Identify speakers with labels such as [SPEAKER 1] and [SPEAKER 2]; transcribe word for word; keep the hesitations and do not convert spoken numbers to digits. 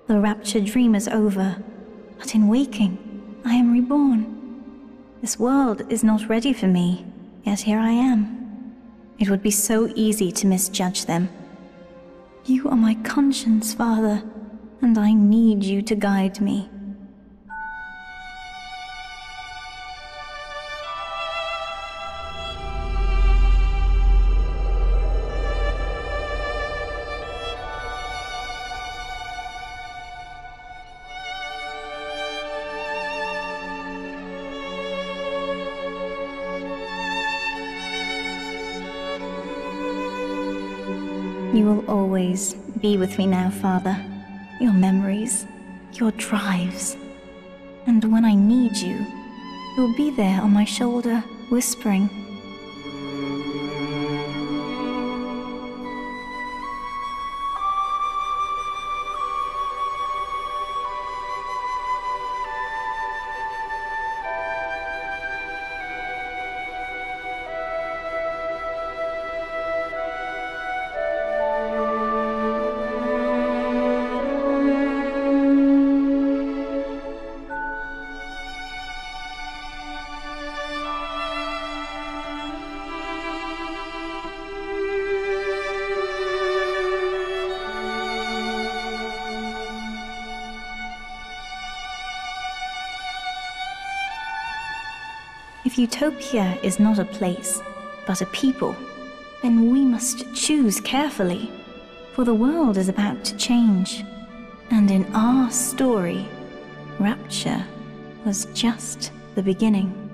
[SPEAKER 1] The rapture dream is over, but in waking, I am reborn. This world is not ready for me, yet here I am. It would be so easy to misjudge them. You are my conscience, Father, and I need you to guide me. You will always be with me now, Father. Your memories, your drives. And when I need you, you'll be there on my shoulder, whispering. If utopia is not a place, but a people, then we must choose carefully, for the world is about to change. And in our story, rapture was just the beginning.